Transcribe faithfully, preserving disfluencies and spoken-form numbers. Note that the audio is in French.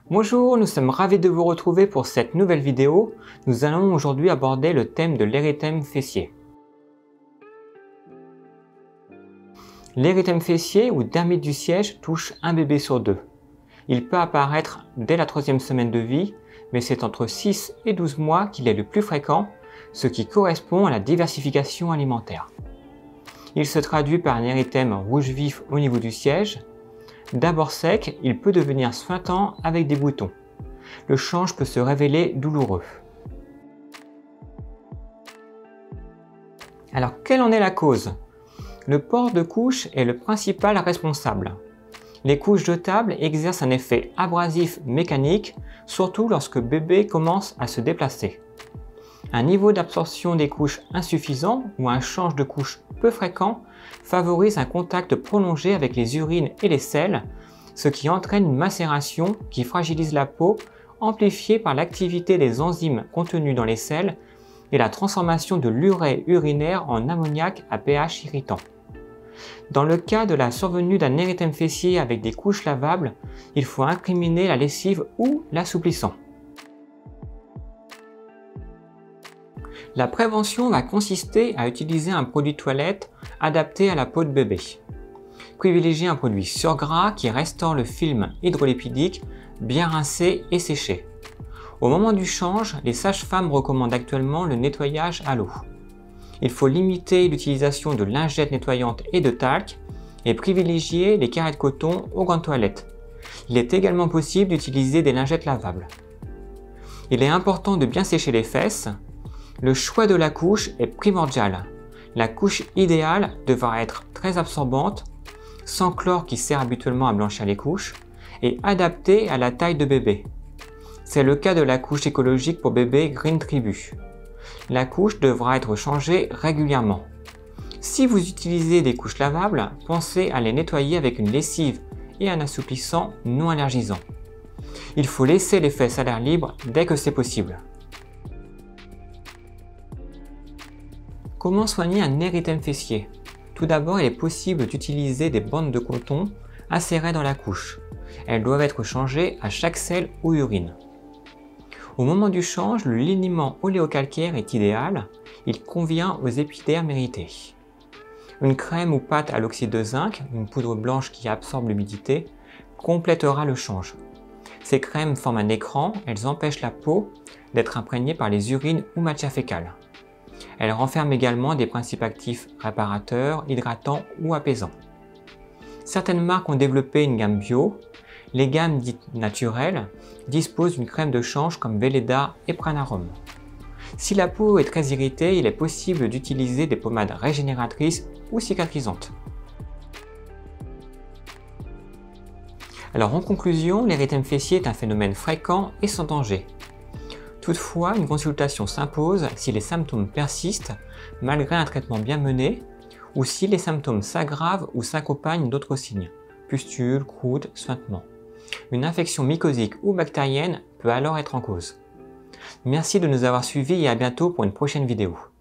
Bonjour, nous sommes ravis de vous retrouver pour cette nouvelle vidéo. Nous allons aujourd'hui aborder le thème de l'érythème fessier. L'érythème fessier ou dermite du siège touche un bébé sur deux. Il peut apparaître dès la troisième semaine de vie, mais c'est entre six et douze mois qu'il est le plus fréquent, ce qui correspond à la diversification alimentaire. Il se traduit par un érythème rouge vif au niveau du siège. D'abord sec, il peut devenir suintant avec des boutons. Le change peut se révéler douloureux. Alors, quelle en est la cause? Le port de couche est le principal responsable. Les couches jetables exercent un effet abrasif mécanique, surtout lorsque bébé commence à se déplacer. Un niveau d'absorption des couches insuffisant ou un change de couche peu fréquent favorise un contact prolongé avec les urines et les selles, ce qui entraîne une macération qui fragilise la peau, amplifiée par l'activité des enzymes contenues dans les selles et la transformation de l'urée urinaire en ammoniac à pH irritant. Dans le cas de la survenue d'un érythème fessier avec des couches lavables, il faut incriminer la lessive ou l'assouplissant. La prévention va consister à utiliser un produit toilette adapté à la peau de bébé. Privilégiez un produit sur gras qui restaure le film hydrolipidique, bien rincé et séché. Au moment du change, les sages-femmes recommandent actuellement le nettoyage à l'eau. Il faut limiter l'utilisation de lingettes nettoyantes et de talc et privilégier les carrés de coton aux gants de toilette. Il est également possible d'utiliser des lingettes lavables. Il est important de bien sécher les fesses. Le choix de la couche est primordial. La couche idéale devra être très absorbante, sans chlore qui sert habituellement à blanchir les couches, et adaptée à la taille de bébé. C'est le cas de la couche écologique pour bébé Green Tribu. La couche devra être changée régulièrement. Si vous utilisez des couches lavables, pensez à les nettoyer avec une lessive et un assouplissant non allergisant. Il faut laisser les fesses à l'air libre dès que c'est possible. Comment soigner un érythème fessier? Tout d'abord, il est possible d'utiliser des bandes de coton insérées dans la couche. Elles doivent être changées à chaque selle ou urine. Au moment du change, le liniment oléocalcaire est idéal. Il convient aux épidermes irrités. Une crème ou pâte à l'oxyde de zinc, une poudre blanche qui absorbe l'humidité, complétera le change. Ces crèmes forment un écran, elles empêchent la peau d'être imprégnée par les urines ou matières fécales. Elles renferment également des principes actifs réparateurs, hydratants ou apaisants. Certaines marques ont développé une gamme bio. Les gammes dites naturelles disposent d'une crème de change comme Velleda et Pranarum. Si la peau est très irritée, il est possible d'utiliser des pommades régénératrices ou cicatrisantes. Alors en conclusion, l'érythème fessier est un phénomène fréquent et sans danger. Toutefois, une consultation s'impose si les symptômes persistent malgré un traitement bien mené ou si les symptômes s'aggravent ou s'accompagnent d'autres signes, pustules, croûtes, suintements. Une infection mycosique ou bactérienne peut alors être en cause. Merci de nous avoir suivis et à bientôt pour une prochaine vidéo.